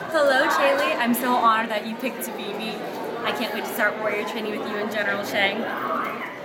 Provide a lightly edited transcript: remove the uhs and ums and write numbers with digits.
Hello, Chaylee. I'm so honored that you picked to be me. I can't wait to start warrior training with you and General Shang.